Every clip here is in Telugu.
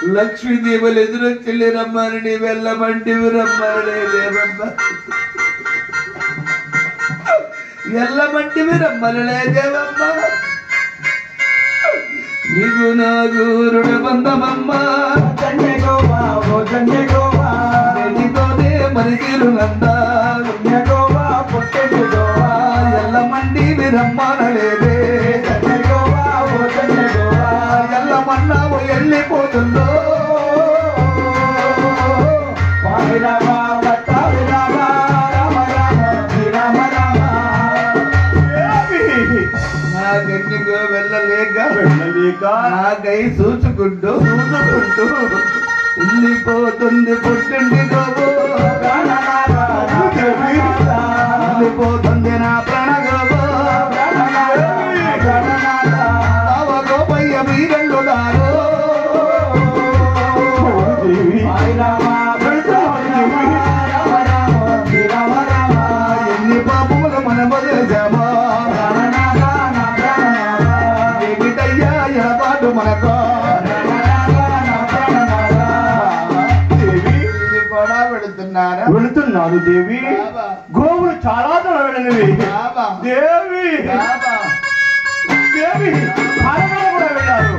లక్ష్మీదేవులు ఎదురొచ్చి రమ్మని వెళ్ళమంటివి రమ్మనే దేవమ్మ ఎల్లమంటివి రమ్మనే దేవమ్మ నీకు నాకు రుణబంధమమ్మ మరి తీరునందా ఎల్లమంటివి రమ్మనలేదే ఎల్లమన్నావు వెళ్ళిపోతుందో నాకెందుకో వెళ్ళలేక నాకై చూసుకుంటూ వెళ్ళిపోతుంది పుట్టింటి గోబో వెళ్ళిపోతుంది నా ప్రాణగోబో తవ గోపయ్య వీరళ్ళు దారో ఎన్ని పాపములు మన వదిలేసామో ఏమిటయ్యా ఎడబాటు మనకో వెళుతున్నాను దేవి గోవులు చాలా దూరం వెళ్ళినవి దేవి దేవి కూడా వెళ్ళారు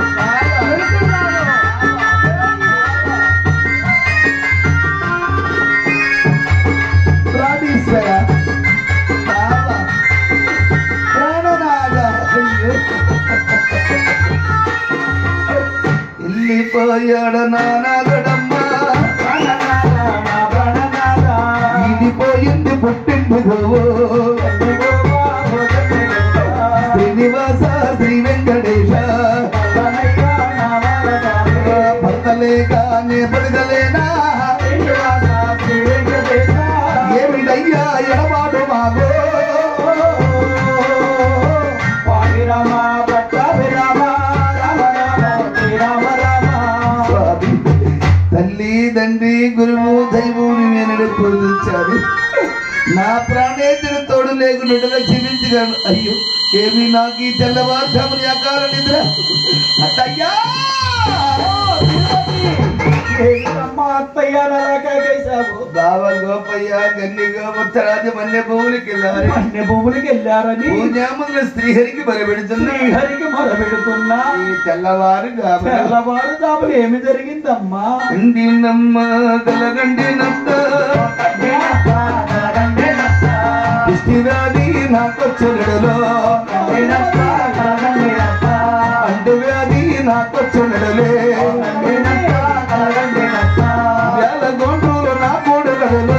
వెళ్ళిపోయాడు నానాగడమ్మా ఇడిపోయింది పుట్టింది గోవు శ్రీనివాస శ్రీ వెంకటేశ భర్తలేగానే పడగలేనా ఏమిటయ్యా ఎడబాటు మాగో తల్లి తండ్రి గురువు దైవం నేను పూజించారు నా ప్రాణేతుడు తోడు లేకుండా జీవించగలను అయ్యో ఏమి నాకు ఈ తెల్లవారుజామున అకాల నిద్ర అత్తయ్యా బావ గోపయ్య గన్ని గోపరాజు మన్య భూములకి వెళ్ళారని పూజాముల శ్రీహరికి మొరబెడుతున్నా ఈ తెల్లవారు ఏమి జరిగిందమ్మా ఎండినమ్మ గలగండినంత ఇష్టివ్యాధి నాకొచ్చడలో అంటు వ్యాధి నాకొచ్చడలే వేల గొంతులు నా కూడగడలో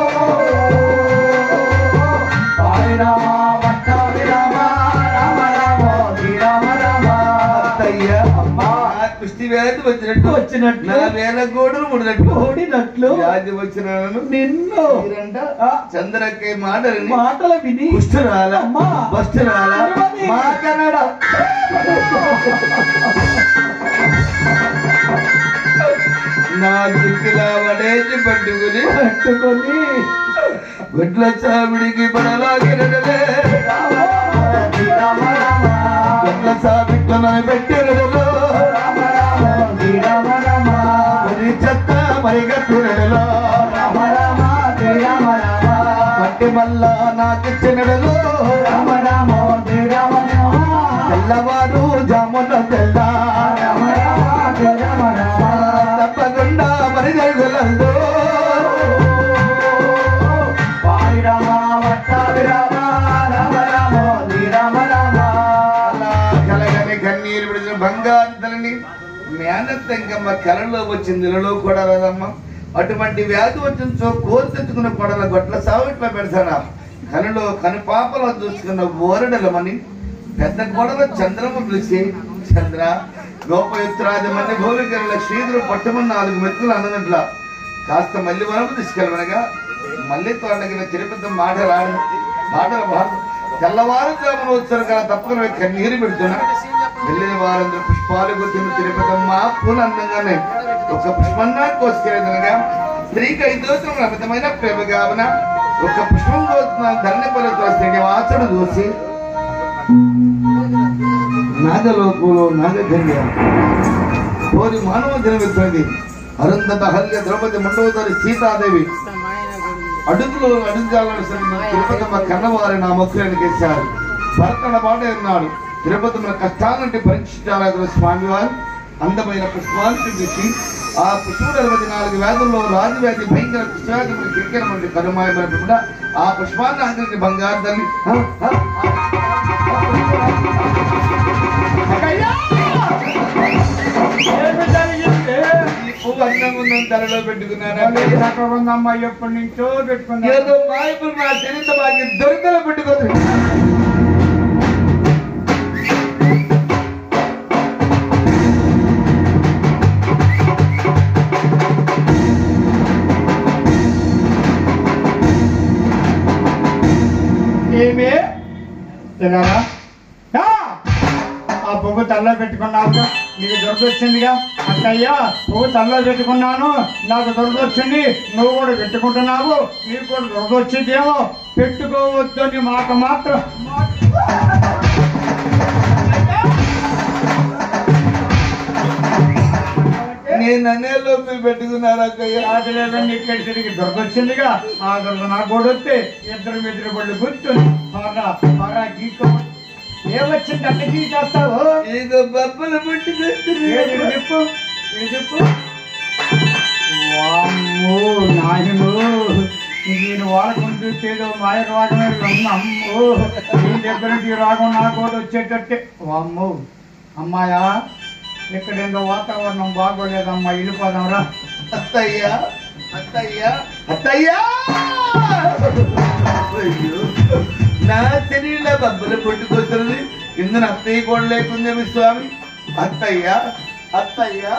వచ్చినట్టు నా వేల గోడులు ఓడినట్లు వ్యాధి వచ్చిన నిన్ను చంద్రకే మాటలు విని కుష్ఠరాలా మా కన్నడ నా చుట్టిలా వడేసి పట్టుకుని గుడ్ల చావిడికి పడలాగిరడలే గుడ్ల చావిట్లను పెట్టిరడలో మరి చెత్త మరి గట్టుడలో మట్టి మళ్ళా నాకిచ్చినడలో తెల్లవారు జామున తెల్ల తప్పకుండా మరి జరుగులందో కలగని కన్నీరు విడిచిన బంగారు తలని మేనత్తంకమ్మ కలలో వచ్చింది ఇళ్ళలో కూడా రాదమ్మ అటువంటి వ్యాధి వచ్చిన కోరి తెచ్చుకున్న కొడల గొట్ల సావిట్లో పెడతాడా కలలో కనుపాపలో చూసుకున్న ఓరడలమని పెద్ద గొడవ చంద్రము పిలిచి చంద్ర గోపయుత్రాది మంది భూమికల శ్రీధులు పట్టుమని 4 మెతుకులు అన్నదట్ల కాస్త మళ్ళీ వరకు తీసుకెళ్ళమనగా మళ్ళీ తోటగిన తిరుపతి మాటలు తెల్లవారు జామున వచ్చారు కదా తప్పకుండా కన్నీరు పెడుతున్నా వెళ్ళిన వారందరూ పుష్పాలు గుర్తున్న తిరుపతమ్మ పూలు అందంగానే ఒక పుష్పన్నా కోసుకెళ్ళగా స్త్రీకి 5 రోజులు అమితమైన ప్రేమ కావున ఒక పుష్పం కోస్తున్న ధరణి పలుతున్న స్త్రీని వాసన చూసి నాగలోకులు నాగగంగా కోరి మానవ జన్మిస్తున్నది. అరుంధత హల్య ద్రౌపది మండోదరి సీతాదేవి అడుగులు అడుగుజాలను తిరుపతమ్మ కన్నవారి నా మొక్కులను కేశారు. భరతన బాటే ఉన్నాడు. తిరుపతమ్మ కష్టాలంటే పరీక్షించాలని స్వామివారు అందమైన పుష్పాలు చూపించి ఆ పుష్ప 24 వ్యాధుల్లో రాజువ్యాధి భయంకర పుష్పవ్యాధి కిరికిరం వంటి కరుమాయకుండా ఆ పుష్పాన్ని ఆకరించి బంగారు తల్లి పువ్వు అన్నం ఉందని తలలో పెట్టుకున్నాను. ఎప్పటి నుంచో పెట్టుకున్నా. ఏదో మాయపులు నా చరిత్ర బాగా దొరికలో పెట్టుకోదు. ఏమే తిన్నారా? ఆ పువ్వు తల్లో పెట్టుకున్నావుగా, నీకు దొరకొచ్చిందిగా. అక్కయ్యా పువ్వు తల్లో పెట్టుకున్నాను, నాకు దొరకొచ్చింది, నువ్వు కూడా పెట్టుకుంటున్నావు, నీకు కూడా దొరకొచ్చిందేమో. పెట్టుకోవద్దని మాట మాత్రం నేను అనేలో మీరు పెట్టుకున్నారు అక్కయ్య. లేదండి, ఇక్కడ తిరిగి దొరకొచ్చిందిగా. ఆ దొరక నాకు కూడా వస్తే ఇద్దరు మెద్దరు పళ్ళు గుర్తుంది బాగా బాగా గీసుకోవచ్చు. ఏమొచ్చింది అట్లా గీచేస్తావు? ఇదో బబ్బలు పుట్టి చెప్పు చెప్పు. వామ్మో నాయను, నేను వాడకం చూసేదో మాయ రాగమే అమ్మో. నీ దగ్గర ఈ రాగం నాకు కూడా వచ్చేటట్టే. వామ్మో అమ్మాయా, ఇక్కడేందో వాతావరణం బాగోలేదమ్మా, వెళ్ళిపోదాంరా. అత్తయ్యా అత్తయ్యా అత్తయ్యా, నా శరీరంలో బబ్బలు పుట్టుకొస్తుంది. ఇందున అత్తయ్య కూడా లేకుందేమి స్వామి. అత్తయ్యా అత్తయ్యా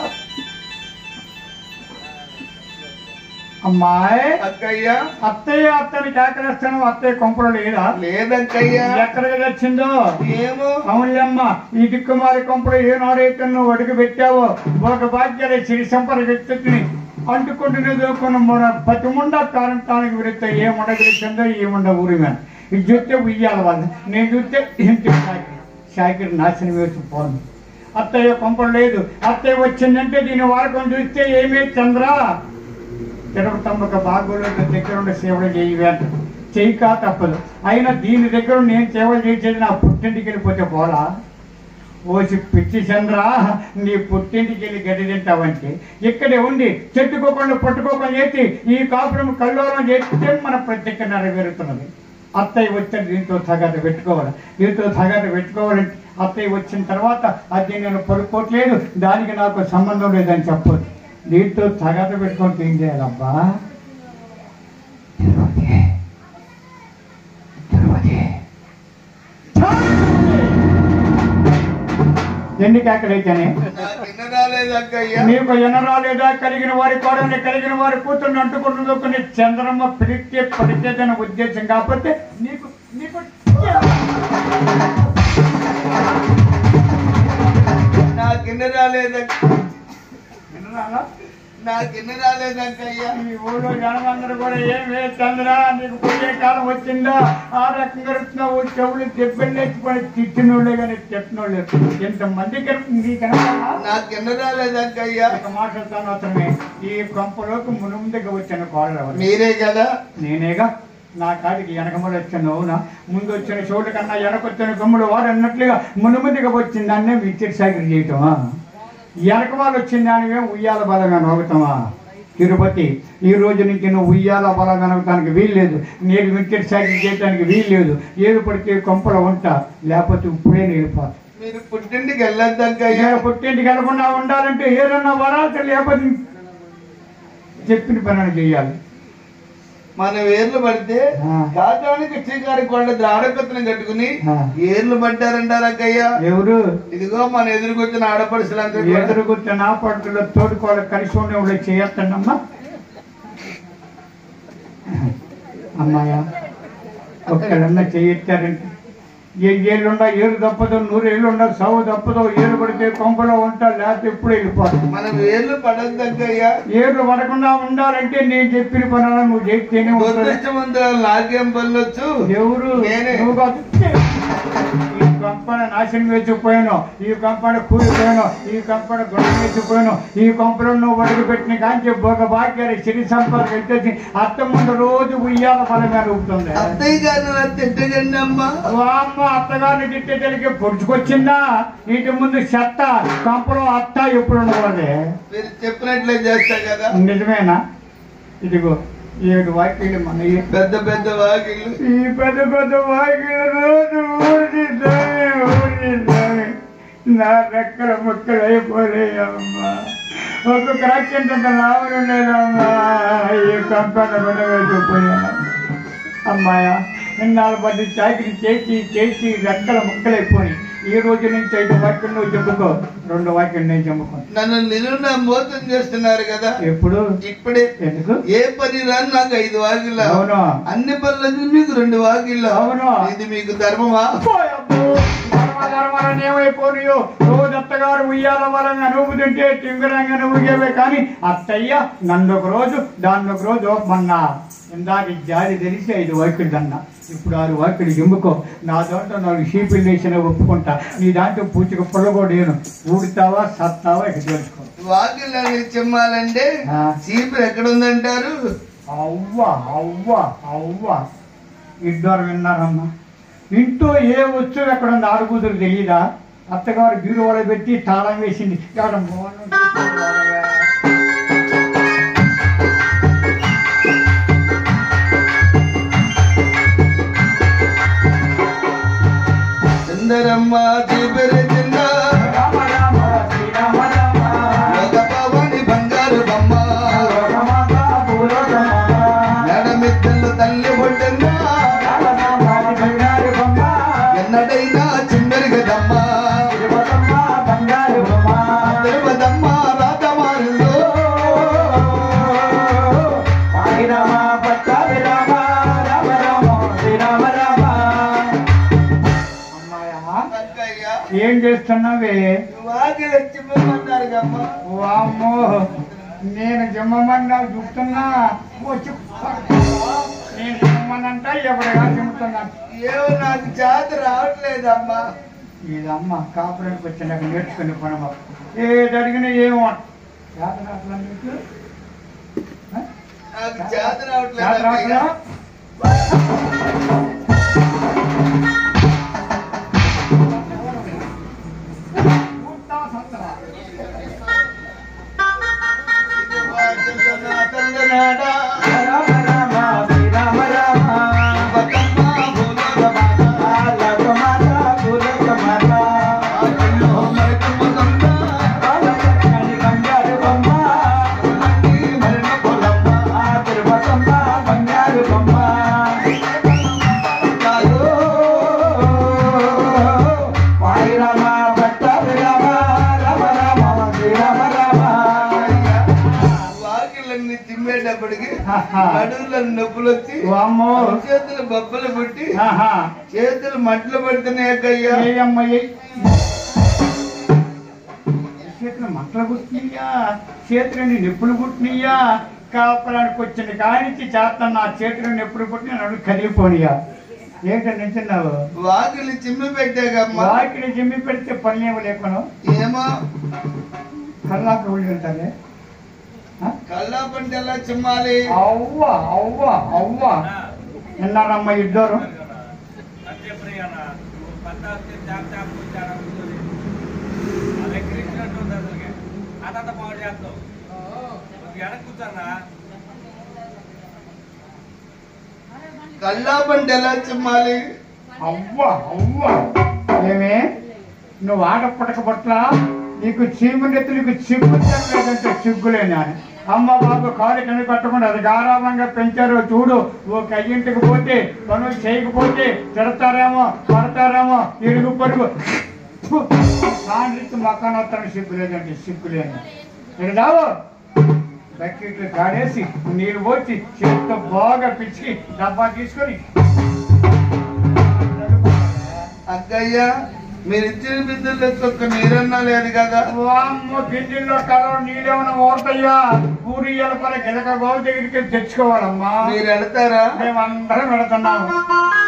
అమ్మాయి అక్కయ్యా. అత్తయ్య అత్తని కేకలేస్తాను. అత్తయ్య కొంపలు లేదా? లేదక్కయ్యా. ఎక్కడికి వచ్చిందో ఏమో. అవునులేమ్మ, ఈ దిక్కుమారి కొంపలు ఏనాడైతే నువ్వు అడుగు పెట్టావో ఒక భాగ్యాలే సిరి సంపద వ్యక్తిని అంటుకుంటూనే దోకున్న మన పతిముండ కారంటానికి విరుత్త ఏముండ గెలిచిందో ఏముండ ఊరి మీద. ఇది చూస్తే ఉయ్యాల వాళ్ళు, నేను చూస్తే ఇంటి షాకిరి నాశనం వేసిపోను. అత్తయ్య కొంపలు లేదు. అత్తయ్య వచ్చిందంటే దీని వారకం చూస్తే ఏమే చంద్ర తిరుపతమ్మక బాగోలో దగ్గరుండి సేవలు చేయవేంట. చేయక తప్పదు. అయినా దీని దగ్గర నేను సేవలు చేసేది నా పుట్టింటికి వెళ్ళిపోతే పోలా? ఓసి పిచ్చి చంద్ర, నీ పుట్టింటికి వెళ్ళి గడ్డి తింటావంటే ఇక్కడే ఉండి చెట్టుకోకుండా పట్టుకోకుండా చేసి ఈ కాపురం కల్లోలం చేస్తే మన ప్రత్యేక నెరవేరుతున్నది. అత్తయ్య వచ్చి దీంతో తగాద పెట్టుకోవాలి. దీంతో తగాద పెట్టుకోవాలంటే అత్తయ్య వచ్చిన తర్వాత అది నేను పడుకోవట్లేదు, దానికి నాకు సంబంధం లేదని చెప్పదు. దీంతో తగాద పెట్టుకొని ఏం చేయాలబ్బా? ఎన్ని కేకలైతేనే నీకు ఎనరాలేదా? కలిగిన వారి కోడని కలిగిన వారి కూతుర్ని అంటుకుంటుందో కొన్ని చంద్రమ్మ పిలిస్తే పడితేదన్న ఉద్దేశం కాకపోతే నీకు నీకు నాకెన్ని రాలేదక్కయ్యా. ఈ ఊళ్ళో జనమందరూ కూడా ఏమే చంద్ర నీకు పోయే కాలం వచ్చిందా? ఆ రకంగా వస్తున్నావు. చెవులు దెబ్బలు లేచిపోయి తిట్టినోళ్ళే కానీ తిట్టినోళ్ళు ఎంతమందికి నాకెన్ని రాలేదక్కయ్యా. ఒక మాట్లాడతాను అతనే. ఈ కొంపలోకి ముందుగా వచ్చిన కోళ్ళ మీరే కదా? నేనేగా. నా కాడికి వెనకమలు వచ్చాను. అవునా? ముందు వచ్చిన చోటు కన్నా వెనకొచ్చిన గమ్ముడు వాడు అన్నట్లుగా ముందుగా వచ్చింది దాన్నే విద్యుత్ సాగరి చేయటమా? వెనక వాళ్ళు వచ్చిన దానివే ఉయ్యాల బలంగా నొగుతామా? తిరుపతి ఈ రోజు నుంచి నువ్వు ఉయ్యాల బలంగా నొగటానికి వీల్లేదు. నేను విద్యుత్ సాగరి చేయడానికి వీల్లేదు. ఏది పడితే కొంపలో ఉంటా, లేకపోతే ఇప్పుడే వెళ్ళిపోతా. మీరు పుట్టింటికి వెళ్ళొద్దక్కయ్యా. పుట్టింటికి వెళ్ళకుండా ఉండాలంటే ఏదన్నా వరాలు లేకపోతే చెప్పిన పని చేయాలి. మన ఏర్లు పడితే కాకానికి శ్రీకారి కొండ ఆడకత్తను కట్టుకుని ఏర్లు పడ్డారంటారక్కయ్యా. ఎవరు? ఇదిగో మన ఎదురుకొచ్చిన ఆడపడుచులందరూ ఎదురుకొచ్చిన ఆడపడుచులో తోడుకోవాలి కలిసి ఉండే చేయొద్దమ్మా. అమ్మాయా ఒక్కడన్నా చేయొచ్చారంటే ఏళ్ళుండా ఏరు తప్పదు, 100 ఏళ్ళుండా సావు తప్పదు. ఏరు పడితే కొంపలో ఉంటా, లేకపోతే ఎప్పుడు వెళ్ళిపోతాం. మనం ఏర్లు పడద్దయ్యా. ఏర్లు పడకుండా ఉండాలంటే నేను చెప్పిన పని నువ్వు చేస్తేనే నాకేం పనులొచ్చు. ఎవరు? నువ్వు కంపన నాశనం వేసిపోయాను, ఈ కంపన కూలిపోయాను, ఈ కంపన గొడవ వేసిపోయాను, ఈ కంపలో నువ్వు వడుగు పెట్టిన కాంచి ఒక భాగ్యాలు సిరి సంపద ఎత్తేసి అత్త ముందు రోజు ఉయ్యాల బలంగా ఊపుతుంది. అత్తయ్య గారు తిట్టగండి అమ్మా. అమ్మ అత్తగారిని తిట్టేసరికి పొడుచుకొచ్చిందా? ఇంటి ముందు చెత్త కంపలో అత్త ఎప్పుడు ఉండకూడదు. మీరు చెప్పినట్లే చేస్తా కదా. నిజమేనా? ఇదిగో 7 వాకిళ్ళు మన పెద్ద పెద్ద వాకిళ్ళు. ఈ పెద్ద పెద్ద వాకిళ్ళు రోజు ఊరిద్దామే నా రెక్కల ముక్కలు అయిపోలేదమ్మా. ఒక్కొక్క రక్కంత లాభం ఉండేదమ్మా. ఈ కంపెనీ ఉండవేసిపోయాను అమ్మాయ. ఇన్నాళ్ళు బట్టి చాకరీ చేసి చేసి రెక్కల ముక్కలైపోయి ఈ రోజు నుంచి 5 వాక్యం నువ్వు చెప్పుకో, 2 వాక్యం నేను చెప్పుకో. నన్ను నిలువున మోసం చేస్తున్నారు కదా. ఎప్పుడు? ఇప్పుడే. ఎందుకు? ఏ పని రాని నాకు 5 వాకిళ్ళు. అవును. అన్ని పనులు మీకు 2 వాకిళ్ళు. అవును. ఇది మీకు ధర్మమా? ఏమైపోనియో రోజు అత్తగారు ఉయ్యాల వరంగా నువ్వు తింటే టింగురంగా నువ్వుగేవే కానీ అత్తయ్య నన్ను ఒక రోజు దాన్ని ఒక రోజు మొన్న ఇందాక జాలి తెలిసి 5 వాకిళ్ళు అన్నా. ఇప్పుడు 6 వాకిళ్ళు ఎమ్ముకో. నా దాంట్లో 4 షీపులు వేసిన ఒప్పుకుంటా. నీ దాంట్లో పూచిక పొలగోడేను. ఊడుతావా సత్తావా ఇక తెలుసుకో. వాకిళ్ళు చెమ్మాలంటే చీపులు ఎక్కడ ఉందంటారు? అవ్వా అవ్వా అవ్వా ఇద్దరు విన్నారమ్మా. ఇంట్లో ఏ వస్తువు ఎక్కడ ఉంది ఆడుకూతురు తెలియదా? అత్తగారు బీరువాలో పెట్టి తాళం వేసింది. చందరమ్మ చీపురే చిన్న భవాని బంగారు బొమ్మ నడమిద్దలు తల్లి ఒడ్డన్న ఎన్నడైనా చిందరిగదమ్మ తిరుపతమ్మ రాతమారులో ఏం చేస్తున్నావే? వాకిలు చిమ్మన్నారు కమ్మా. వామ్మో నేను జిమ్మమన్నా చూస్తున్నా. నేను జిమ్మనంట ఎప్పుడుగా చిమ్ముతున్నా. ఏమో నాకు చేత రావట్లేదమ్మా. ఇదమ్మ కాపురానికి వచ్చినాక నేర్చుకుని పనమ్మ. ఏది అడిగినా ఏమో చేత రావట్లేదు నీకు. నాకు చేత రావట్లేదు. నడువులను నొప్పులు వచ్చి చేతులు బొబ్బలు పుట్టి చేతులు మంటలు పడుతున్నాయా? చేతులు మంటలు పుట్టినయ్యా, చేతులని నొప్పులు పుట్టినయ్యా. కాపరానికి వచ్చిన కానించి చేస్తాను నా చేతులు నొప్పులు పుట్టిన నడువు కదిలిపోనియా. ఏంటని నించున్నావు? వాకిలి చిమ్మి పెట్టాకమ్మా. వాకిలి చిమ్మి పెడితే పని ఏమో లేకుండా ఏమో కల్లాపి ఒళ్ళు ఉంటారే. కల్లాపంటే ఎలా చిమ్మాలి? అవ్వా అవ్వా అవ్వా విన్నారమ్మా ఇద్దరు. కల్లాపంటే ఎలా చిమ్మాలి? అవ్వా అవ్వా ఏమే నువ్వు ఆడపడక పట్ల నీకు చీమునెత్తు నీకు చిగ్గు లేదంటే చిగ్గులేనా? అమ్మ బాబు కాలు కింద పెట్టకుండా అది గారాభంగా పెంచారో చూడు. ఒక ఇంటికి పోతే పనులు చేయకపోతే తిడతారేమో పడతారేమో ఇరుగు పొరుగు కాండ్రిచ్చి మక్కనొత్తాను సిగ్గు లేదంటే సిగ్గులేను. ఇక్కడ రావు బకెట్లు కాడేసి నీళ్ళు పోసి చేతితో బాగా పిచ్చి డబ్బా తీసుకొని అక్కయ్య మీరు ఇచ్చిన బిందుల్లో ఒక్క నీరన్నా లేదు కదా? బిందుల్లో కలవ నీళ్ళేమన్నా ఓడతాయ్యా. ఊరి ఎలపల గిలక బాబు దగ్గరికి తెచ్చుకోవాలమ్మా. మీరు వెళ్తారా? మేమందరం వెళుతున్నాము.